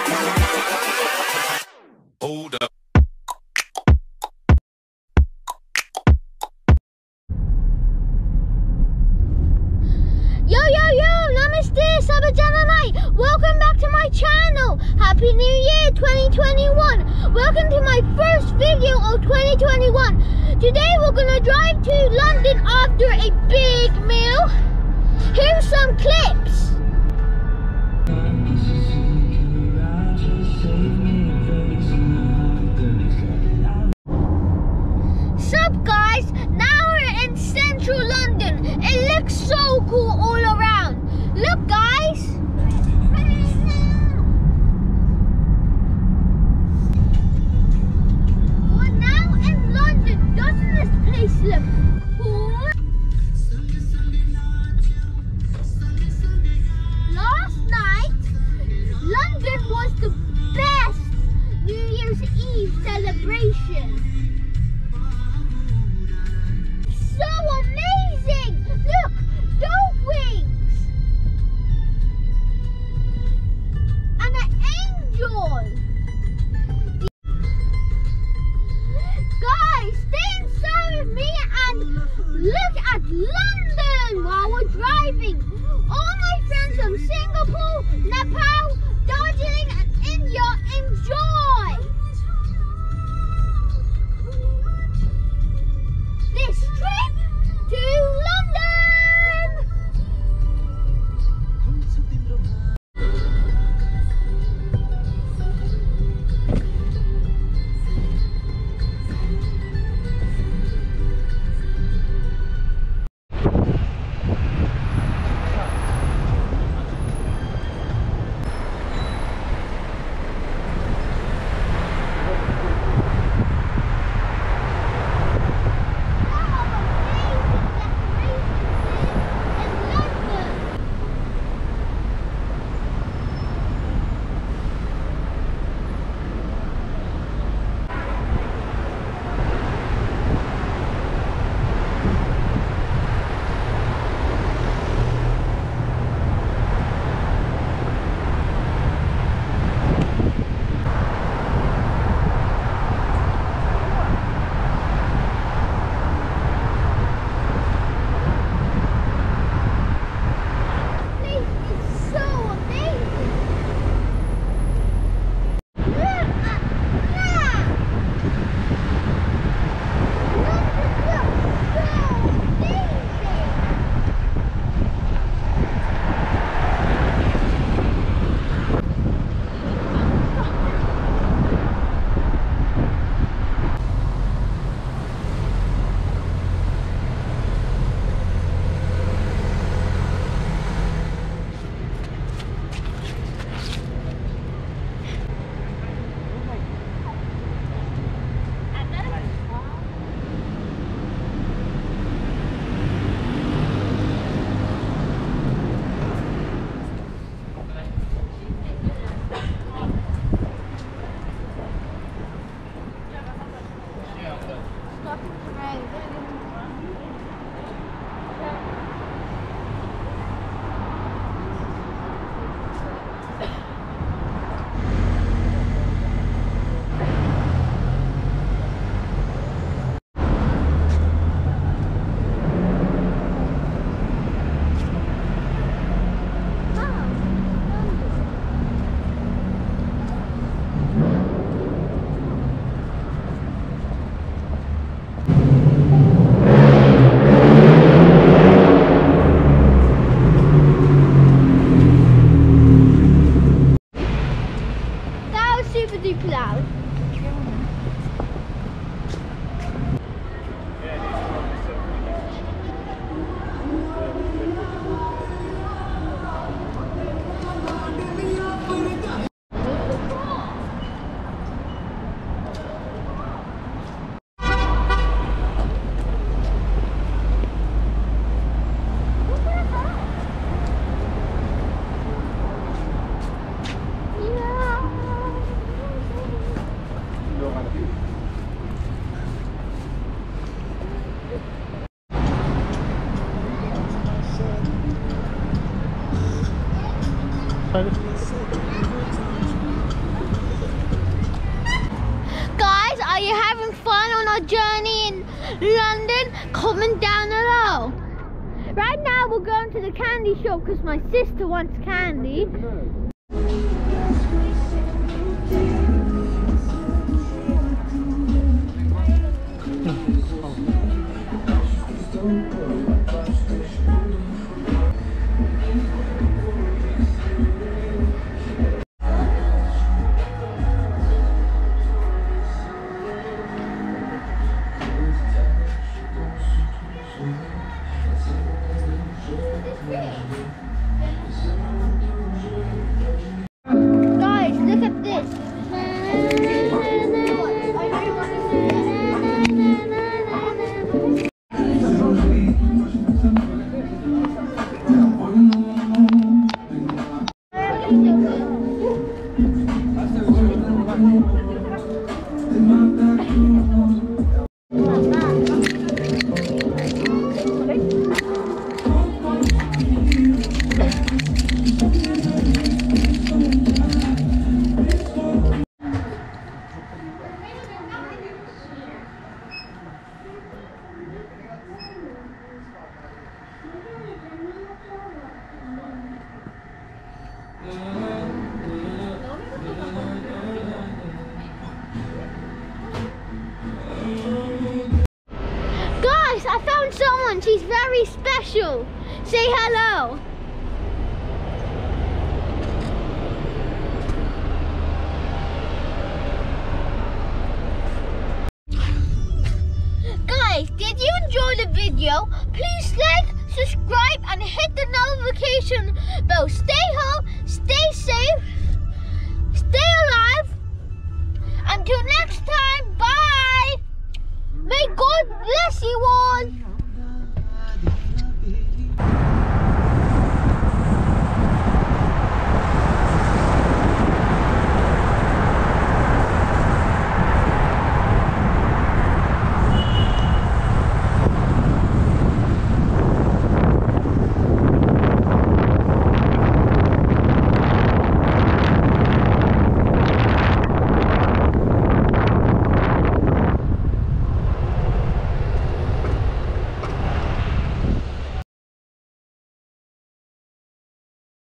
Hold up. Yo, namaste, Sabajananai. Welcome back to my channel. Happy New Year 2021. Welcome to my first video of 2021. Today we're gonna drive to London after a big meal. Here's some clips. Sup guys, now we're in central London. It looks so cool all around. Look guys. We're now in London. Doesn't this place look cool? Last night, London was the best New Year's Eve celebration. So amazing! Look, dog wings! And an angel! Guys, stay inside with me and look at London while we're driving. All my friends from Singapore, Nepal, Darjeeling and India enjoy! This trip to London! Super duper loud. our journey in London, comment down below. Right now we're going to the candy shop because my sister wants candy. Guys, look at this. Guys, I found someone. She's very special. Say hello. Guys, did you enjoy the video? Please like, subscribe, and hit the notification bell. Stay home, stay safe, stay alive. Until next time, bye. May God bless you all.